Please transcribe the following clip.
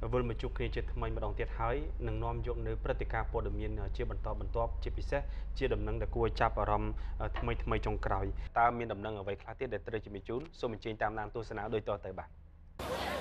វិលមកជួបគ្នាជាថ្មីម្ដងទៀតហើយនឹងនាំយកនៅព្រឹត្តិការណ៍ព័ត៌មានជាបន្តបន្ទាប់ជាពិសេសជាដំណឹងដែលគួរចាប់អារម្មណ៍ថ្មីចុងក្រោយតើមានដំណឹងអ្វីខ្លះទៀតដែលត្រូវជំរាបជូនសូមអញ្ជើញតាមដានទស្សនាដូចតទៅបាទ